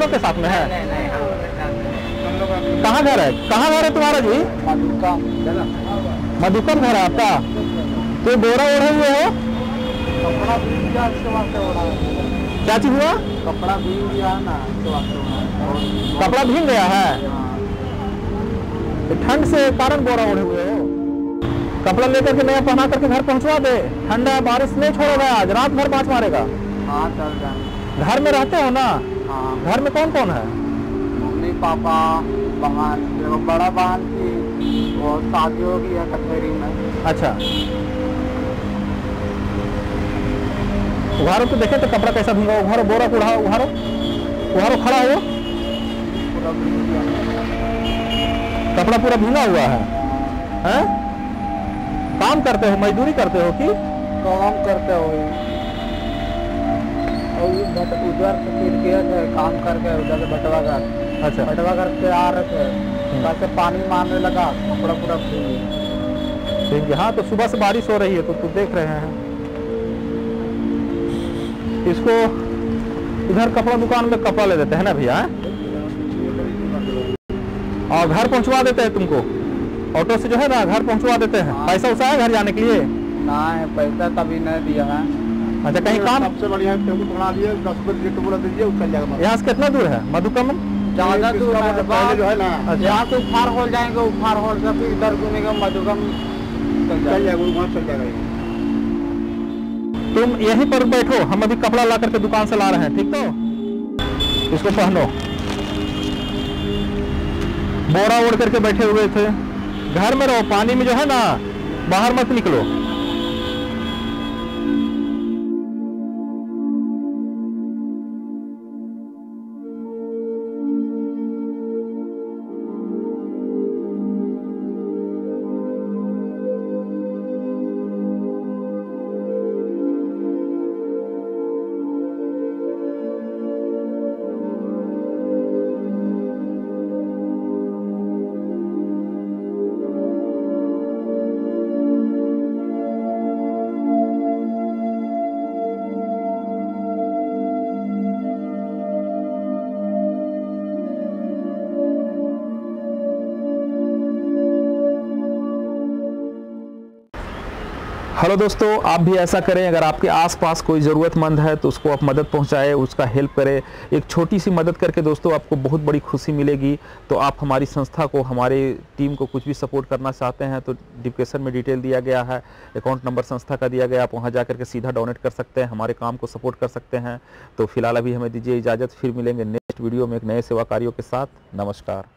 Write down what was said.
लोग के साथ में है? कहाँ घर है? कहाँ घर है तुम्हारा जी? मधुकम घर है आपका? तो बोरा ओढ़े हुए हो? कपड़ा भीग गया इसके वास्ते ओढ़ा है। क्या चीज हुआ? कपड़ा भीग गया ना इसके वास्ते ओढ़ा है। कपड़ा भीग गया है? ठंड से कारण बोरा ओढ़े हुए हो? कपड़ा लेकर के नया पहना करके घर पहुंचवा दे। ठंड है, बारिश नहीं छोड़ेगा, आज रात भर बाँच मारेगा। हाँ चल जाए। घर में रहते हो ना? हाँ। घर में कौन कौन है? मम्मी पापा, बहन, देखो बड़ा बहन की वो शादी हो गई है कचहरी में। अच्छा, उघारो तो देखे तो कपड़ा कैसा भींगा। उघारो बोरा को उघारो, उघारो खड़ा हो। पूरा भीग गया, कपड़ा पूरा भींगा हुआ है। हैं? काम करते हो, मजदूरी करते हो कि काम करते हो? उधर से फिर गए थे काम करके, उधर से बटवा घर। अच्छा, बटवा घर से आ रहे थे, वैसे पानी मारने लगा, कपड़ा पूरा भीग गया। हाँ, तो सुबह से बारिश हो रही है तो तू देख रहे हैं इसको। इधर कपड़ा दुकान में कपड़ा ले देते हैं ना भैया, और घर पहुंचवा देते हैं तुमको। ऑटो से जो है ना घर पहुंचवा देते हैं। पैसा उसा है घर जाने के लिए? ना है, पैसा कभी नहीं दिया है। अच्छा, कहीं काम? सबसे बढ़िया बना दिए, 10 बजे बोला दीजिए, चल जाएगा। यहाँ से कितना दूर है मधुकम? ज्यादा दूर है, पहले जो है ना। अच्छा, यहाँ से उफार हॉल जाएंगे, उफार हॉल से फिर इधर घूमेंगे, मधुकम चल जाएगा, वहाँ चल जाएगा। तुम यहीं पर बैठो, हम अभी कपड़ा ला करके दुकान से ला रहे हैं, ठीक? तो इसको पहनो। बोरा ओढ़ करके बैठे हुए थे। घर में रहो, पानी में जो है ना बाहर मत निकलो। हेलो दोस्तों, आप भी ऐसा करें। अगर आपके आसपास कोई ज़रूरतमंद है तो उसको आप मदद पहुंचाएं, उसका हेल्प करें। एक छोटी सी मदद करके दोस्तों आपको बहुत बड़ी खुशी मिलेगी। तो आप हमारी संस्था को, हमारी टीम को कुछ भी सपोर्ट करना चाहते हैं तो डिस्क्रिप्शन में डिटेल दिया गया है, अकाउंट नंबर संस्था का दिया गया, आप वहां जा करके सीधा डोनेट कर सकते हैं, हमारे काम को सपोर्ट कर सकते हैं। तो फिलहाल अभी हमें दीजिए इजाज़त, फिर मिलेंगे नेक्स्ट वीडियो में एक नए सेवा कार्यों के साथ। नमस्कार।